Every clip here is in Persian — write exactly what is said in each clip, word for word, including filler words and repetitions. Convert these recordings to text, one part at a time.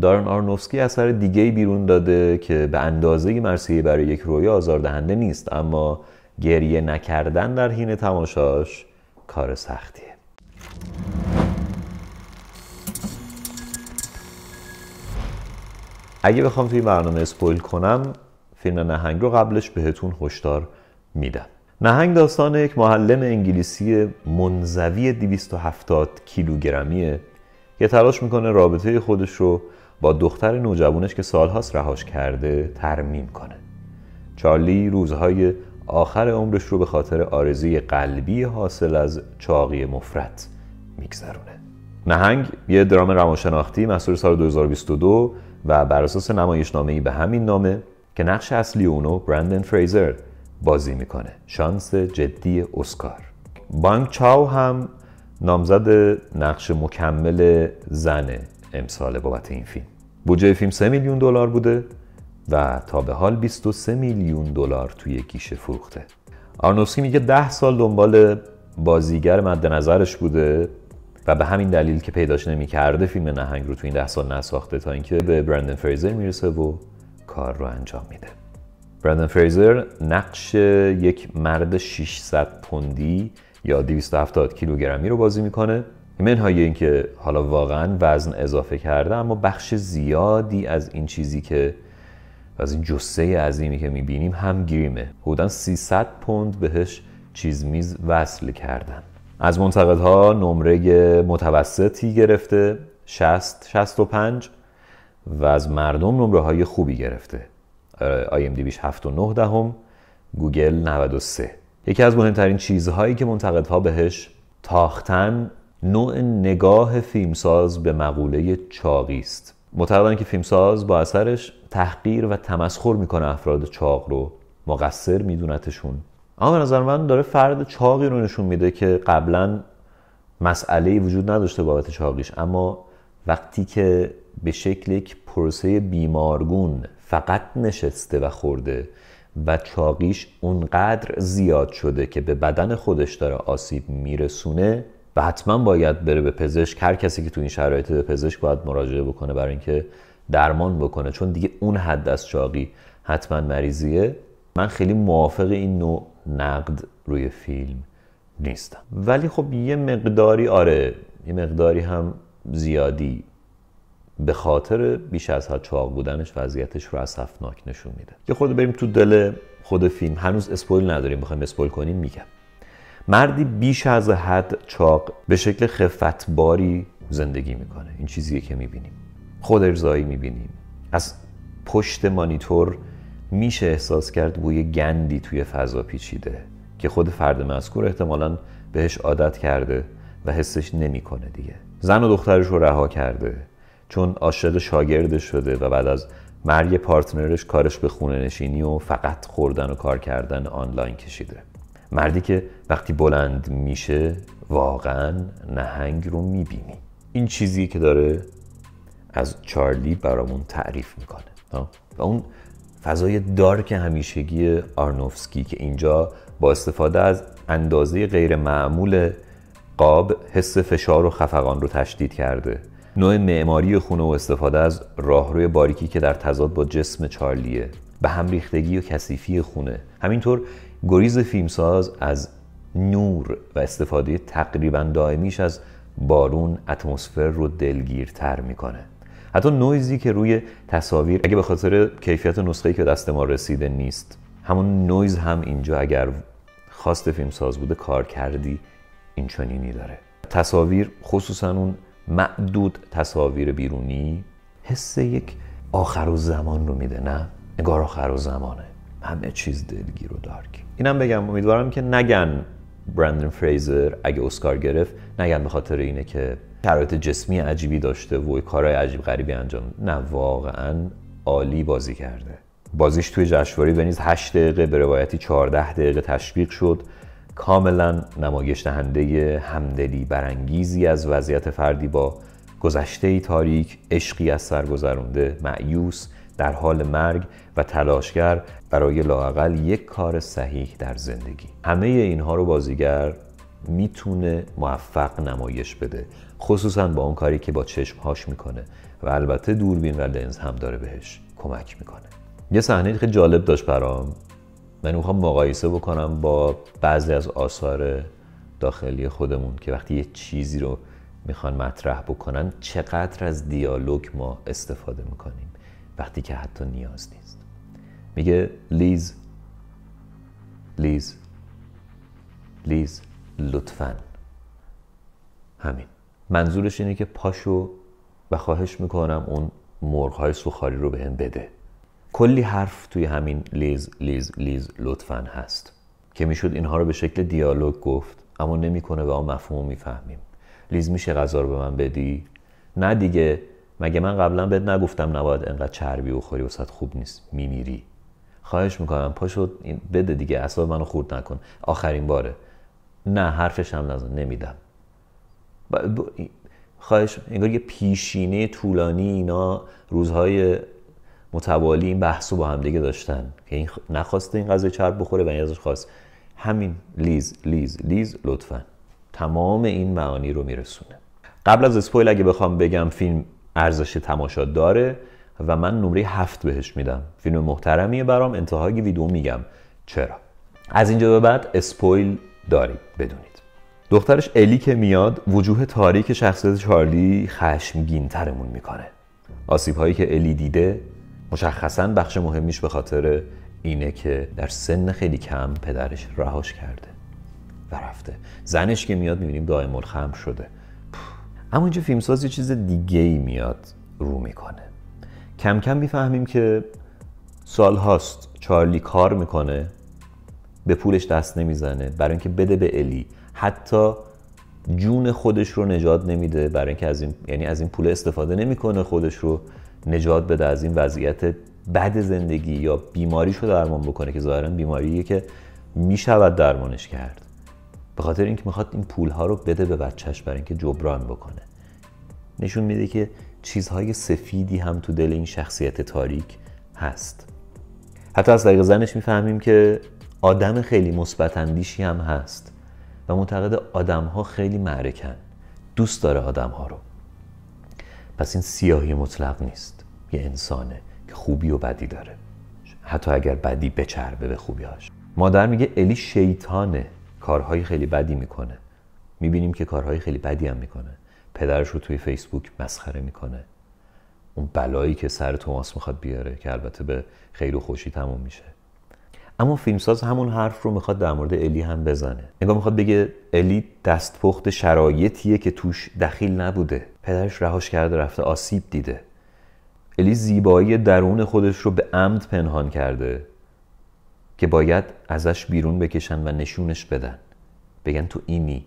دارن آرونوفسکی اثر دیگه‌ای بیرون داده که به اندازه مرثیه برای یک رویا آزاردهنده نیست، اما گریه نکردن در حین تماشاش کار سختیه. اگه بخوام توی برنامه اسپویل کنم، فیلم نهنگ رو قبلش بهتون هشدار میدم. نهنگ داستان یک معلم انگلیسی منزوی دویست و هفتاد کیلوگرمیه که تلاش میکنه رابطه خودش رو با دختر نوجوانش که سالهاست رهاش کرده ترمیم کنه. چارلی روزهای آخر عمرش رو به خاطر آرزوی قلبی حاصل از چاقی مفرط میگذرونه. نهنگ یه درام روانشناختی محصول سال دو هزار و بیست و دو و بر اساس نمایشنامه‌ای به همین نامه که نقش اصلی اونو برندن فریزر بازی میکنه. شانس جدی اسکار. بانگ چاو هم نامزد نقش مکمل زن امسال بابت این فیلم. بودجه فیلم سه میلیون دلار بوده و تا به حال بیست و سه میلیون دلار توی گیشه فروخته. آرونوفسکی میگه ده سال دنبال بازیگر مد نظرش بوده و به همین دلیل که پیداش نمی‌کرده فیلم نهنگ رو توی این ده سال نساخته تا اینکه به برندن فریزر میرسه و کار رو انجام میده. برندن فریزر نقش یک مرد ششصد پوندی یا دویست و هفتاد کیلوگرمی رو بازی میکنه. منهای اینکه حالا واقعا وزن اضافه کرده، اما بخش زیادی از این چیزی که از این جثه عظیمی که میبینیم هم گریمه. حدوداً سیصد پوند بهش چیز میز وصل کردن. از منتقدها نمره متوسطی گرفته، شصت شصت و پنج، و از مردم نمره های خوبی گرفته. آی ام دی بیش هفت و نه دهم، گوگل نود و سه. یکی از مهمترین چیزهایی که منتقدها بهش تاختن نوع نگاه فیلمساز به مقوله چاقی است. معتقدن که فیلمساز با اثرش تحقیر و تمسخر میکنه افراد چاق رو، مقصر میدونتشون. اما به نظر من داره فرد چاقی رو نشون میده که قبلا مسئله‌ای وجود نداشته بابت چاقیش، اما وقتی که به شکل یک پروسه بیمارگون فقط نشسته و خورده و چاقیش اونقدر زیاد شده که به بدن خودش داره آسیب میرسونه و حتما باید بره به پزشک. هر کسی که تو این شرایط به پزشک باید مراجعه بکنه برای اینکه درمان بکنه، چون دیگه اون حد از چاقی حتما مریضیه. من خیلی موافق این نوع نقد روی فیلم نیستم، ولی خب یه مقداری آره یه مقداری هم زیادی به خاطر بیش از حد چاق بودنش وضعیتش رو اسفناک نشون میده. یه خورده بریم تو دل خود فیلم. هنوز اسپویل نداریم، بخوایم اسپویل کنیم میگم. مردی بیش از حد چاق به شکل خفتباری زندگی میکنه. این چیزیه که میبینیم. خود ارضایی میبینیم. از پشت مانیتور میشه احساس کرد بوی گندی توی فضا پیچیده که خود فرد مذکور احتمالاً بهش عادت کرده و حسش نمیکنه دیگه. زن و دخترش رو رها کرده چون عاشق شاگرد شده و بعد از مرگ پارتنرش کارش به خونه نشینی و فقط خوردن و کار کردن آنلاین کشیده. مردی که وقتی بلند میشه واقعا نهنگ رو میبینی. این چیزی که داره از چارلی برامون تعریف میکنه و اون فضای دارک همیشگی آرونوفسکی که اینجا با استفاده از اندازه غیر معمول قاب حس فشار و خفقان رو تشدید کرده. نوع معماری خونه و استفاده از راهروی باریکی که در تضاد با جسم چارلیه، به هم ریختگی و کثیفی خونه. همینطور گریز فیلمساز از نور و استفاده تقریبا دائمیش از بارون اتمسفر رو دلگیرتر میکنه. حتی نویزی که روی تصاویر اگه به خاطر کیفیت نسخه‌ای که دست ما رسیده نیست، همون نویز هم اینجا اگر خواست فیلمساز بوده کار کردی این چنینی داره. تصاویر خصوصا اون معدود تصاویر بیرونی حس یک آخر و زمان رو میده. نه انگار آخر و زمانه، همه چیز دلگیر و دارک. اینم بگم امیدوارم که نگن برندن فریزر اگه اسکار گرفت نگن به خاطر اینه که شرایط جسمی عجیبی داشته و کارهای عجیب غریبی انجام. نه واقعا عالی بازی کرده. بازیش توی جشنواره ونیز هشت دقیقه به روایتی چهارده دقیقه تشویق شد. کاملا نمایش دهنده همدلی برانگیزی از وضعیت فردی با گذشته‌ای تاریک، عشقی از سر گذرونده، مأیوس، در حال مرگ و تلاشگر برای لااقل یک کار صحیح در زندگی. همه اینها رو بازیگر میتونه موفق نمایش بده، خصوصا با اون کاری که با چشمهاش میکنه و البته دوربین و لنز هم داره بهش کمک میکنه. یه صحنه خیلی جالب داشت برام. من میخوام مقایسه بکنم با بعضی از آثار داخلی خودمون که وقتی یه چیزی رو میخوان مطرح بکنن چقدر از دیالوگ ما استفاده میکنیم وقتی که حتی نیاز نیست. میگه لیز لیز لیز لطفاً. همین. منظورش اینه که پاشو و خواهش میکنم اون مرغ‌های سوخاری رو بهم بده. کلی حرف توی همین لیز لیز لیز لطفاً هست که میشد اینها رو به شکل دیالوگ گفت، اما نمیکنه و ما مفهوم میفهمیم. لیز میشه غذا رو به من بدی؟ نه دیگه، مگه من قبلا بهت نگفتم نباید انقدر چربی بخوری واسه خوب نیست، میمیری. خواهش میکنم پاشو بده دیگه، اعصاب منو خورد نکن، آخرین باره. نه حرفش هم نزن، نمیدم. ب... ب... خواهش، انگار یه پیشینه طولانی اینا روزهای متوالی این بحثو با هم دیگه داشتن که این نخواسته این غذای چرب بخوره و این ازش خواست. همین لیز لیز لیز لطفاً تمام این معانی رو میرسونه. قبل از اسپویل اگه بخوام بگم فیلم ارزش تماشا داره و من نمره هفت بهش میدم. فیلم محترمیه برام. انتهای ویدیو میگم چرا. از اینجا به بعد اسپویل داریم بدونید. دخترش الی که میاد وجوه تاریک شخصیت چارلی خشمگین ترمون میکنه. آسیب هایی که الی دیده مشخصاً بخش مهمیش به خاطر اینه که در سن خیلی کم پدرش رهاش کرده و رفته. زنش که میاد میبینیم دائم الخمر شده. اما اینجا فیلمساز یه چیز دیگه ای میاد رو میکنه. کم کم میفهمیم که سالهاست چارلی کار میکنه، به پولش دست نمیزنه برای اینکه بده به الی. حتی جون خودش رو نجات نمیده برای اینکه از این، یعنی از این پول استفاده نمیکنه خودش رو نجات بده از این وضعیت بد زندگی یا بیماریشو درمان بکنه که ظاهراً بیماریه که میشود درمانش کرد. به خاطر اینکه میخواد این پولها رو بده به بچهش برای اینکه جبران بکنه. نشون میده که چیزهای سفیدی هم تو دل این شخصیت تاریک هست. حتی از طریق زنش میفهمیم که آدم خیلی مثبت اندیشی هم هست و معتقد آدم‌ها خیلی معرکن، دوست داره آدم‌ها رو. پس این سیاهی مطلق نیست، یه انسانه که خوبی و بدی داره، حتی اگر بدی بچربه به خوبی‌هاش. مادر میگه الی شیطانه، کارهای خیلی بدی میکنه. میبینیم که کارهای خیلی بدی هم میکنه. پدرش رو توی فیسبوک مسخره میکنه. اون بلایی که سر توماس میخواد بیاره که البته به خیر و خوشی تموم میشه. اما فیلمساز همون حرف رو میخواد در مورد الی هم بزنه. انگار میخواد بگه الی دستپخت شرایطیه که توش دخیل نبوده. پدرش رهاش کرده رفته آسیب دیده. الی زیبایی درون خودش رو به عمد پنهان کرده که باید ازش بیرون بکشن و نشونش بدن. بگن تو اینی.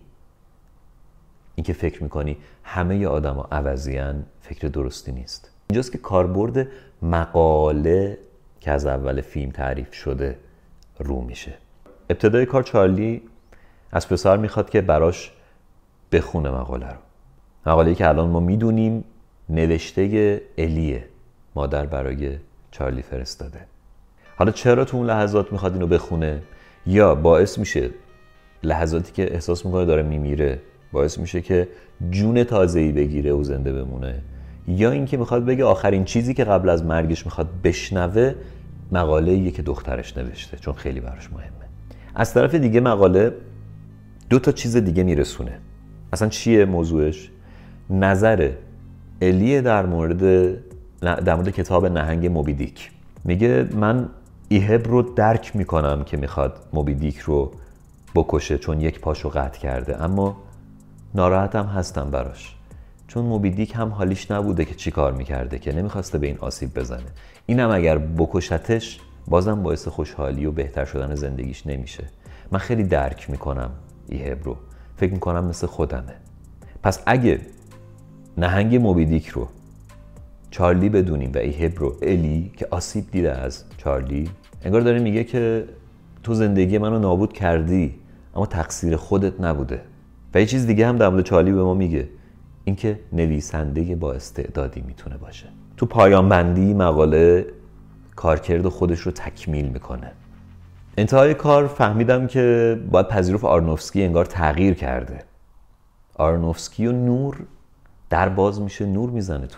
این که فکر میکنی همه ی آدم ها عوضیان فکر درستی نیست. اینجاست که کاربرد مقاله که از اول فیلم تعریف شده رو میشه. ابتدای کار چارلی از پسر میخواد که براش بخونه مقاله رو. مقاله‌ای که الان ما میدونیم نوشته الیه، مادر برای چارلی فرستاده. حالا چرا تو اون لحظات میخواد اینو بخونه؟ یا باعث میشه لحظاتی که احساس میکنه داره میمیره باعث میشه که جون تازه‌ای بگیره و زنده بمونه، یا اینکه میخواد بگه آخرین چیزی که قبل از مرگش میخواد بشنوه مقاله‌ایه که دخترش نوشته، چون خیلی براش مهمه. از طرف دیگه مقاله دو تا چیز دیگه میرسونه. اصلا چیه موضوعش؟ نظر الیه در مورد در مورد کتاب نهنگ موبی دیک. میگه من ایهب رو درک میکنم که میخواد موبی دیک رو بکشه چون یک پاشو قطع کرده، اما ناراحتم هستم براش، چون موبی دیک هم حالیش نبوده که چی کار میکرده، که نمیخواسته به این آسیب بزنه. اینم اگر بکشتش بازم باعث خوشحالی و بهتر شدن زندگیش نمیشه. من خیلی درک میکنم ایهب رو، فکر میکنم مثل خودمه. پس اگه نهنگ موبی دیک رو چارلی بدونیم و ایهب رو الی که آسیب دیده از چارلی، انگار داره میگه که تو زندگی منو نابود کردی اما تقصیر خودت نبوده. و یه چیز دیگه هم در مورد چارلی به ما میگه، اینکه نویسنده با استعدادی میتونه باشه. تو پایان بندی مقاله کارکرد خودش رو تکمیل میکنه. انتهای کار فهمیدم که باید پذیرفت آرنوفسکی انگار تغییر کرده. آرنوفسکی و نور در باز میشه، نور میزنه تو.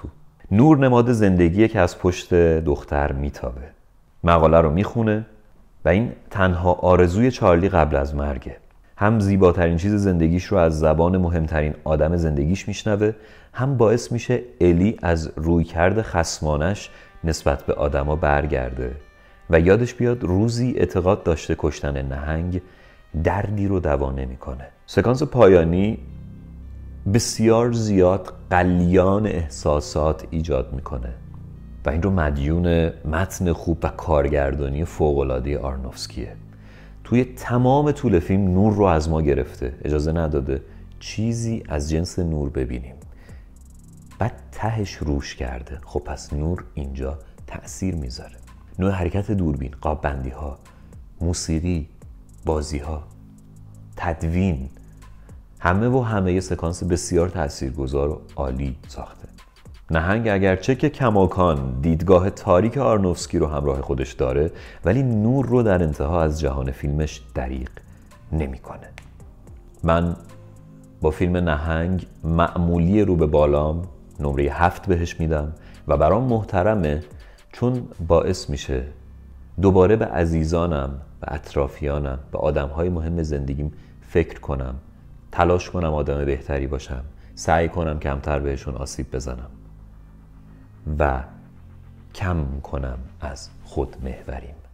نور نماد زندگیه که از پشت دختر میتابه. مقاله رو میخونه و این تنها آرزوی چارلی قبل از مرگه. هم زیباترین چیز زندگیش رو از زبان مهمترین آدم زندگیش میشنوه، هم باعث میشه الی از رویکرد خصمانش نسبت به آدما برگرده و یادش بیاد روزی اعتقاد داشته کشتن نهنگ دردی رو دوا نمیکنه. سکانس پایانی بسیار زیاد غلیان احساسات ایجاد میکنه و این رو مدیون متن خوب و کارگردانی فوق‌العاده آرنوفسکیه. توی تمام طول فیلم نور رو از ما گرفته، اجازه نداده چیزی از جنس نور ببینیم. بعد تهش روش کرده. خب پس نور اینجا تأثیر میذاره. نوع حرکت دوربین، قاب بندی ها، موسیقی، بازی ها، تدوین، همه و همه یه سکانس بسیار تاثیرگذار و عالی ساخته. نهنگ اگرچه که کماکان دیدگاه تاریک آرنوفسکی رو همراه خودش داره، ولی نور رو در انتها از جهان فیلمش دریغ نمیکنه. من با فیلم نهنگ معمولی رو به بالام نمره هفت بهش میدم و برام محترمه، چون باعث میشه دوباره به عزیزانم، به اطرافیانم، به آدمهای مهم زندگیم فکر کنم، تلاش کنم آدم بهتری باشم، سعی کنم کمتر بهشون آسیب بزنم و کم کنم از خود محوریم.